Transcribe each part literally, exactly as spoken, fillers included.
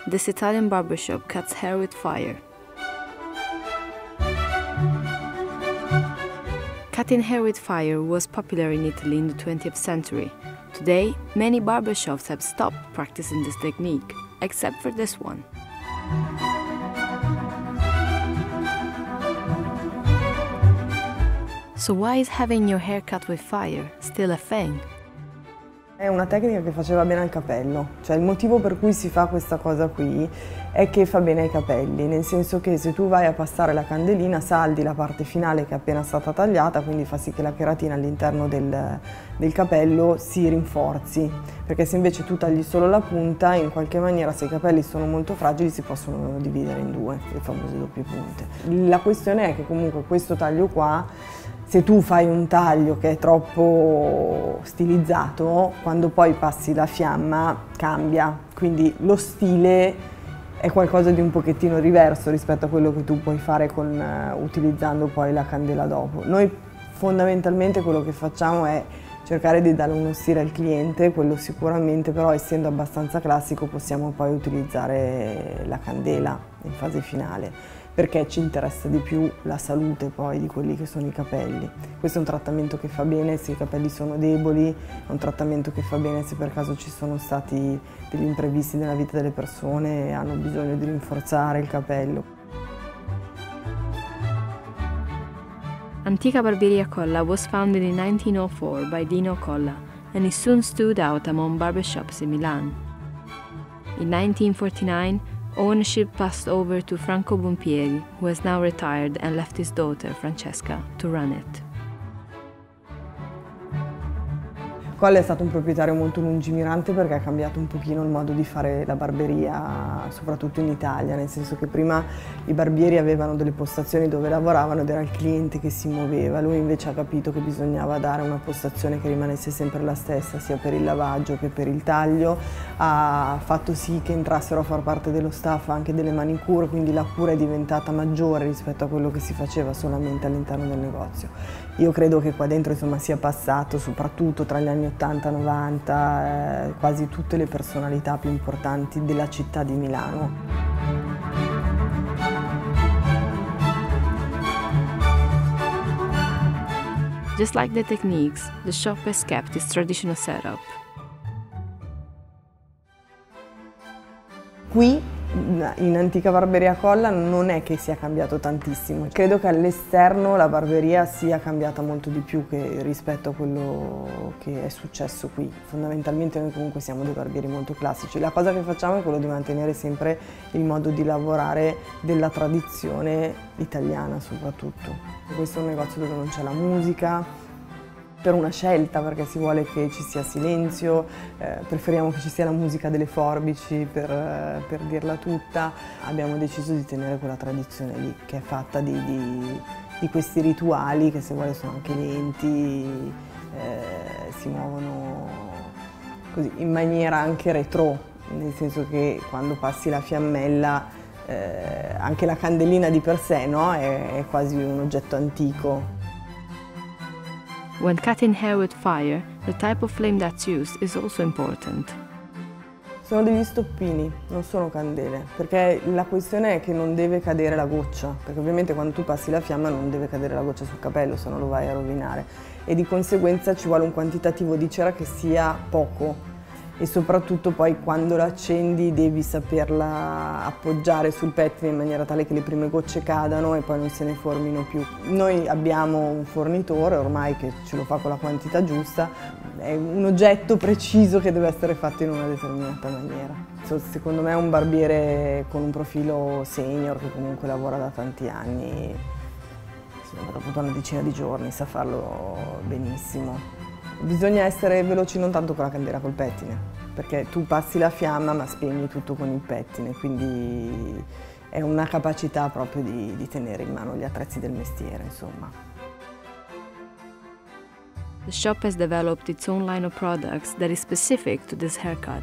this Italian barbershop cuts hair with fire. Cutting hair with fire was popular in Italy in the twentieth century. Today, many barbershops have stopped practicing this technique, except for this one. So why is having your hair cut with fire still a thing? È una tecnica che faceva bene al capello, cioè il motivo per cui si fa questa cosa qui è che fa bene ai capelli, nel senso che se tu vai a passare la candelina saldi la parte finale che è appena stata tagliata, quindi fa sì che la cheratina all'interno del, del capello si rinforzi, perché se invece tu tagli solo la punta, in qualche maniera se i capelli sono molto fragili si possono dividere in due, le famose doppie punte. La questione è che comunque questo taglio qua, se tu fai un taglio che è troppo stilizzato, quando poi passi la fiamma cambia, quindi lo stile è qualcosa di un pochettino diverso rispetto a quello che tu puoi fare con, uh, utilizzando poi la candela dopo. Noi fondamentalmente quello che facciamo è cercare di dare uno stile al cliente, quello sicuramente, però essendo abbastanza classico possiamo poi utilizzare la candela in fase finale, perché ci interessa di più la salute poi di quelli che sono i capelli. Questo è un trattamento che fa bene se i capelli sono deboli, è un trattamento che fa bene se per caso ci sono stati degli imprevisti nella vita delle persone e hanno bisogno di rinforzare il capello. Antica Barberia Colla was founded in nineteen oh four by Dino Colla, and it soon stood out among barbershops in Milan. In nineteen forty-nine, ownership passed over to Franco Bompieri, who has now retired and left his daughter, Francesca, to run it. Colla è stato un proprietario molto lungimirante perché ha cambiato un pochino il modo di fare la barberia, soprattutto in Italia, nel senso che prima i barbieri avevano delle postazioni dove lavoravano ed era il cliente che si muoveva. Lui invece ha capito che bisognava dare una postazione che rimanesse sempre la stessa, sia per il lavaggio che per il taglio. Ha fatto sì che entrassero a far parte dello staff anche delle manicure, quindi la cura è diventata maggiore rispetto a quello che si faceva solamente all'interno del negozio. Io credo che qua dentro insomma, sia passato, soprattutto tra gli anni ottanta novanta, eh, quasi tutte le personalità più importanti della città di Milano. Just like the techniques, the shop has kept its traditional setup. Qui in Antica Barberia Colla non è che sia cambiato tantissimo, credo che all'esterno la barberia sia cambiata molto di più che rispetto a quello che è successo qui. Fondamentalmente noi comunque siamo dei barbieri molto classici, la cosa che facciamo è quello di mantenere sempre il modo di lavorare della tradizione italiana soprattutto. Questo è un negozio dove non c'è la musica, per una scelta, perché si vuole che ci sia silenzio, eh, preferiamo che ci sia la musica delle forbici per, eh, per dirla tutta. Abbiamo deciso di tenere quella tradizione lì, che è fatta di, di, di questi rituali che se vuole sono anche lenti, eh, si muovono così, in maniera anche retro, nel senso che quando passi la fiammella eh, anche la candelina di per sé, no? è, è quasi un oggetto antico. When cutting hair with fire, the type of flame that's used is also important. Sono degli stoppini, non sono candele, perché la questione è che non deve cadere la goccia, perché ovviamente quando tu passi la fiamma non deve cadere la goccia sul capello, se no lo vai a rovinare, e di conseguenza ci vuole un quantitativo di cera che sia poco. E soprattutto poi quando la accendi devi saperla appoggiare sul pettine in maniera tale che le prime gocce cadano e poi non se ne formino più. Noi abbiamo un fornitore ormai che ce lo fa con la quantità giusta, è un oggetto preciso che deve essere fatto in una determinata maniera. Secondo me è un barbiere con un profilo senior che comunque lavora da tanti anni, dopo una decina di giorni sa farlo benissimo. Bisogna essere veloci non tanto con la candela, col pettine, perché tu passi la fiamma ma spegni tutto con il pettine, quindi è una capacità proprio di, di tenere in mano gli attrezzi del mestiere, insomma. The shop has developed its own line of products that is specific to this haircut.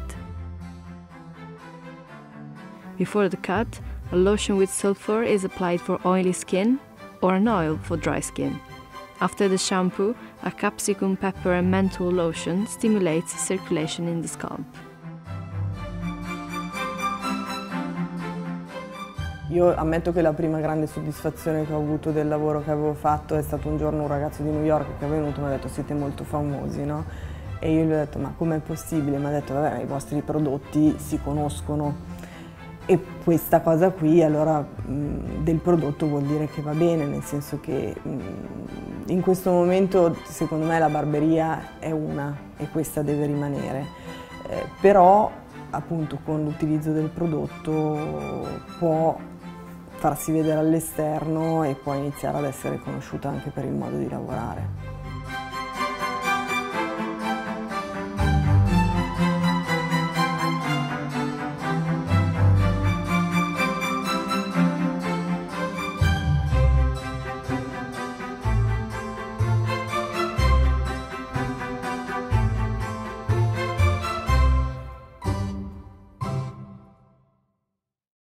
Before the cut, a lotion with sulfur is applied for oily skin or an oil for dry skin. After the shampoo, a capsicum, pepper and menthol lotion stimulates circulation in the scalp. Io ammetto che la prima grande soddisfazione che ho avuto del lavoro che avevo fatto è stato un giorno un ragazzo di New York che è venuto e mi ha detto siete molto famosi, no? E io gli ho detto ma com'è possibile? Mi ha detto vabbè i vostri prodotti si conoscono e questa cosa qui allora mh, del prodotto vuol dire che va bene, nel senso che mh, in questo momento secondo me la barberia è una e questa deve rimanere, eh, però appunto con l'utilizzo del prodotto può farsi vedere all'esterno e può iniziare ad essere conosciuta anche per il modo di lavorare.